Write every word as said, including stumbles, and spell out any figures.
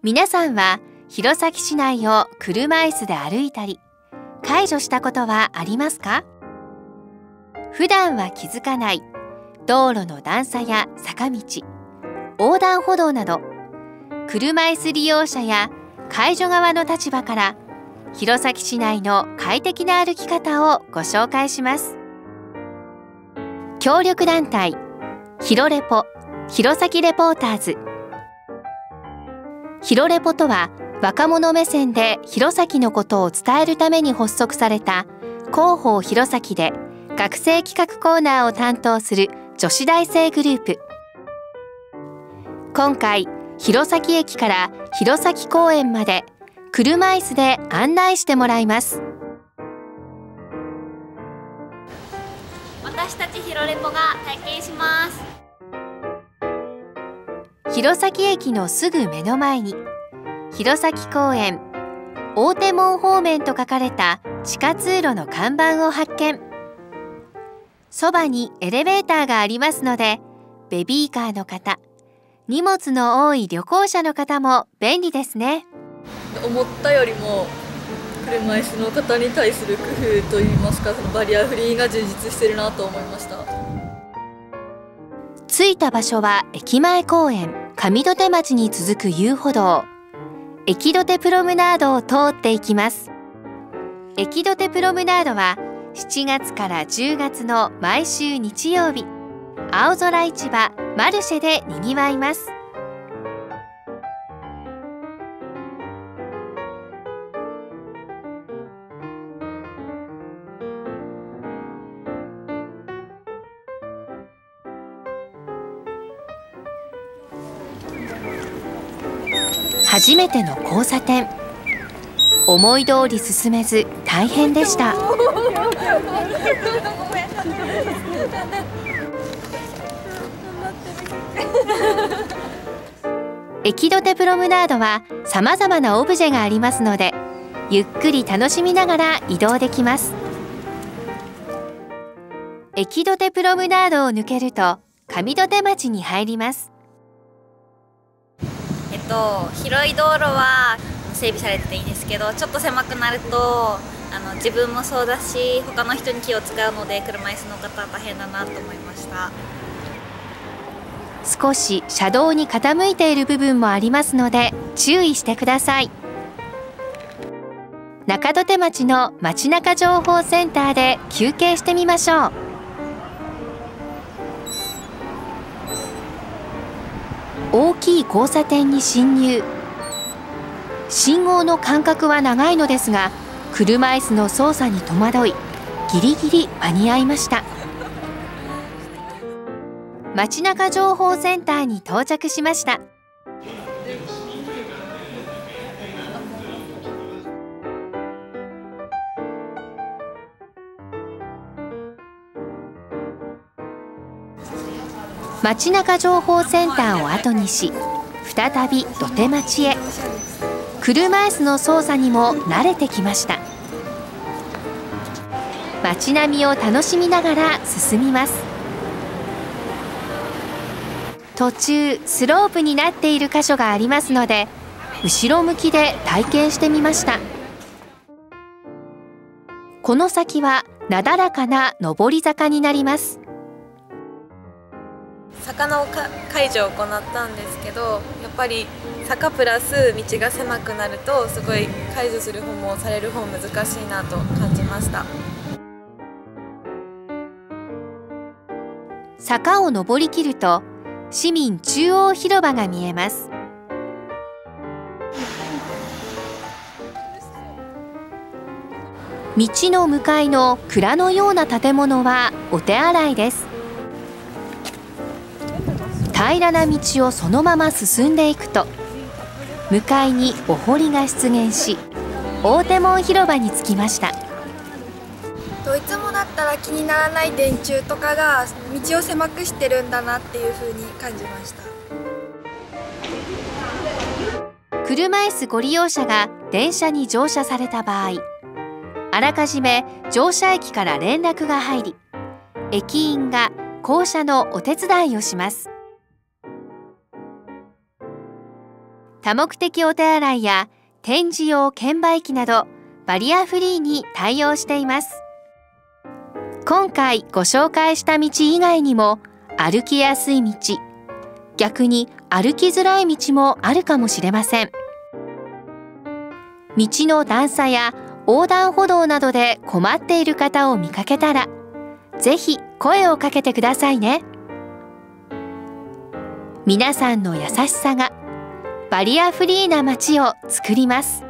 皆さんは弘前市内を車椅子で歩いたり介助したことはありますか？普段は気づかない道路の段差や坂道、横断歩道など、車椅子利用者や介助側の立場から弘前市内の快適な歩き方をご紹介します。協力団体ひろレポ弘前レポーターズ。ひろレポとは、若者目線で弘前のことを伝えるために発足された広報弘前で学生企画コーナーを担当する女子大生グループ。今回弘前駅から弘前公園まで車椅子で案内してもらいます。 私たちひろレポが体験します。 弘前駅のすぐ目の前に弘前公園大手門方面と書かれた地下通路の看板を発見。そばにエレベーターがありますので、ベビーカーの方、荷物の多い旅行者の方も便利ですね。 思ったよりも車椅子の方に対する工夫といいますか、そのバリアフリーが充実してるなと思いました。 着いた場所は駅前公園上土手町に続く遊歩道、駅土手プロムナードを通っていきます。駅土手プロムナードはしちがつからじゅうがつの毎週日曜日、青空市場マルシェでにぎわいます。初めての交差点、思い通り進めず大変でした。駅土手プロムナードはさまざまなオブジェがありますので、ゆっくり楽しみながら移動できます。駅土手プロムナードを抜けると上土手町に入ります。 えっと広い道路は整備されてていいんですけど、ちょっと狭くなるとあの自分もそうだし他の人に気を使うので、車椅子の方は大変だなと思いました。 少し車道に傾いている部分もありますので注意してください。中土手町の街中情報センターで休憩してみましょう。大きい交差点に進入。信号の間隔は長いのですが、車椅子の操作に戸惑い、ギリギリ間に合いました。街中情報センターに到着しました。街中情報センターを後にし、再び土手町へ。車椅子の操作にも慣れてきました。街並みを楽しみながら進みます。途中スロープになっている箇所がありますので、後ろ向きで体験してみました。この先はなだらかな上り坂になります。 坂の解除を行ったんですけど、やっぱり坂プラス道が狭くなると、すごい解除する方もされる方難しいなと感じました。 坂を上りきると市民中央広場が見えます。道の向かいの蔵のような建物はお手洗いです。平らな道をそのまま進んでいくと、向かいにお堀が出現し、大手門広場に着きました。 いつもだったら気にならない電柱とかが道を狭くしてるんだなっていう風に感じました。 車椅子ご利用者が電車に乗車された場合、あらかじめ乗車駅から連絡が入り、駅員が降車のお手伝いをします。 多目的お手洗いや展示用券売機などバリアフリーに対応しています。今回ご紹介した道以外にも歩きやすい道、逆に歩きづらい道もあるかもしれません。道の段差や横断歩道などで困っている方を見かけたら、ぜひ声をかけてくださいね。皆さんの優しさがバリアフリーな街を作ります。